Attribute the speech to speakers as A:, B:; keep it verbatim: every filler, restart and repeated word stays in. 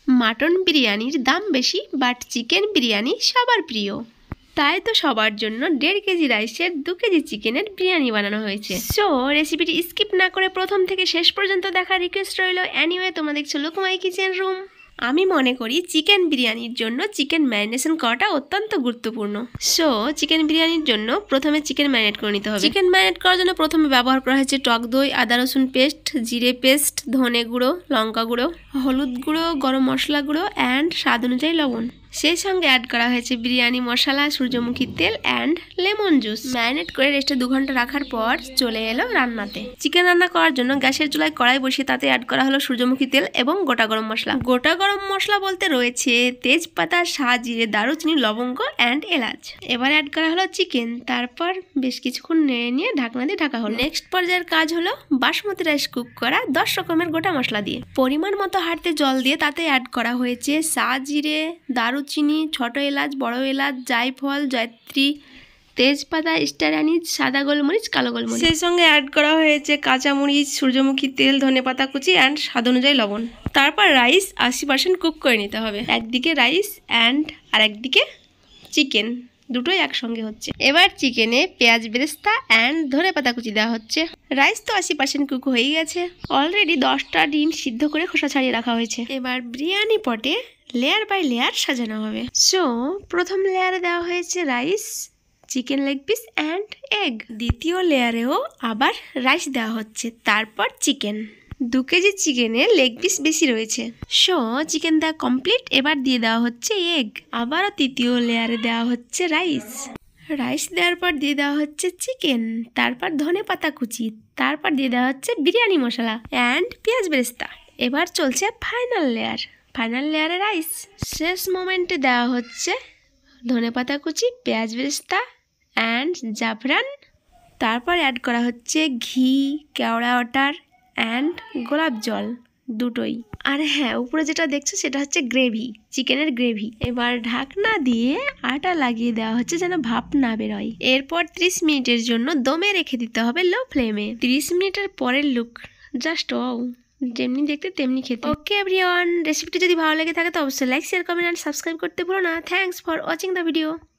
A: Mutton বিরিয়ানির দাম বেশি, বাট চিকেন বিরিয়ানি সবার প্রিয়। তাই তো সবার জন্য দেড় কেজি রাইসের দু কেজি চিকেনের বিরিয়ানি বানানো হয়েছে। সো রেসিপিটি স্কিপ না করে প্রথম থেকে শেষ পর্যন্ত দেখার রিকোয়েস্ট রইল। এনিওয়ে, তোমরা দেখছো লুকমাই কিচেন রুম। আমি মনে করি চিকেন বিরিয়ানির জন্য চিকেন ম্যারিনেশন করাটা অত্যন্ত গুরুত্বপূর্ণ। সো চিকেন বিরিয়ানির জন্য প্রথমে চিকেন ম্যারিনেট করে নিতে হবে। চিকেন ম্যারিনেট করার জন্য প্রথমে ব্যবহার করা হয়েছে টক দই, আদা রসুন পেস্ট, জিরে পেস্ট, ধনে গুঁড়ো, লঙ্কা গুঁড়ো, হলুদ গুঁড়ো, গরম মশলা গুঁড়ো অ্যান্ড স্বাদ অনুযায়ী লবণ। সেই সঙ্গে অ্যাড করা হয়েছে বিরিয়ানি মশলা, সূর্যমুখী তেল অ্যান্ড লেমন জুস। ম্যারিনেট করে রেস্টে দু ঘন্টা রাখার পর চলে এলো রান্নাতে। চিকেন রান্না করার জন্য গ্যাসের চুলায় কড়াই বসিয়ে তাতে অ্যাড করা হলো সূর্যমুখী তেল এবং গোটা গরম মশলা। গোটা গরম মশলা বলতে রয়েছে তেজপাতা, সাজিরে, দারুচিনি, লবঙ্গ অ্যান্ড এলাচ। এবার অ্যাড করা হলো চিকেন। তারপর বেশ কিছুক্ষণ নেড়ে নিয়ে ঢাকনা দিয়ে ঢাকা হলো। নেক্সট পর্যায়ের কাজ হলো বাসমতি রাইস কুক করা দশ রকমের গোটা মশলা দিয়ে পরিমাণ মতো হাঁড়িতে জল দিয়ে তাতে অ্যাড করা হয়েছে সাজিরে, দারুচিনি, চিনি, ছোট এলাচ, বড় এলাচ, জায়ফল, জয়ত্রী, তেজপাতা, স্টার অ্যানিজ, সাদা গোলমরিচ, কালো গোলমরিচ। সেই সঙ্গে অ্যাড করা হয়েছে কাঁচামরিচ, সূর্যমুখী তেল, ধনেপাতা কুচি অ্যান্ড স্বাদ অনুযায়ী লবণ। তারপর রাইস আশি পার্সেন্ট কুক করে নিতে হবে। একদিকে রাইস অ্যান্ড আর একদিকে চিকেন, দুটোই একসঙ্গে হচ্ছে। এবার চিকেনে পেঁয়াজ বেরেস্তা অ্যান্ড ধনেপাতা কুচি দেওয়া হচ্ছে। রাইস তো আশি পার্সেন্ট কুক হয়ে গেছে। অলরেডি দশটা ডিম সিদ্ধ করে খোসা ছাড়িয়ে রাখা হয়েছে। এবার বিরিয়ানি পটে লেয়ার বাই লেয়ার সাজানো হবে। সো প্রথম লেয়ারে দেওয়া হয়েছে rice, chicken leg piece and egg. দ্বিতীয় লেয়ারেও আবার রাইস দেওয়া হচ্ছে, তারপর চিকেন। দু কেজি চিকেনে লেগ পিস বেশি রয়েছে। সো চিকেন দেওয়া কমপ্লিট। এবার দিয়ে দেওয়া হচ্ছে এগ। আবারও তৃতীয় লেয়ারে দেওয়া হচ্ছে রাইস। রাইস দেওয়ার পর দিয়ে দেওয়া হচ্ছে চিকেন, তারপর ধনে পাতা কুচি, তারপর দিয়ে দেওয়া হচ্ছে বিরিয়ানি মশলা অ্যান্ড পেঁয়াজ বেরেস্তা। এবার চলছে ফাইনাল লেয়ার। ফাইনাল লেয়ারে রাইস। শেষ মোমেন্টে দেওয়া হচ্ছে ধনেপাতা কুচি, পেঁয়াজ বেরেস্তা অ্যান্ড জাফরান। তারপর অ্যাড করা হচ্ছে ঘি, কেওড়া ওয়াটার অ্যান্ড গোলাপ জল, দুটোই। আর হ্যাঁ, উপরে যেটা দেখছো সেটা হচ্ছে গ্রেভি, চিকেনের গ্রেভি। এবার ঢাকনা দিয়ে আটা লাগিয়ে দেওয়া হচ্ছে যেন ভাপ না বেরোয়। এরপর ত্রিশ মিনিটের জন্য দমে রেখে দিতে হবে লো ফ্লেমে। ত্রিশ মিনিটের পরের লুক জাস্ট ওয়াও, যেমনি দেখতে তেমনি খেতে। ওকে এভরিওয়ান, রেসিপিটি যদি ভালো লেগে থাকে তো অবশ্যই like, share, comment and subscribe করতে ভুলো না। Thanks for watching the video.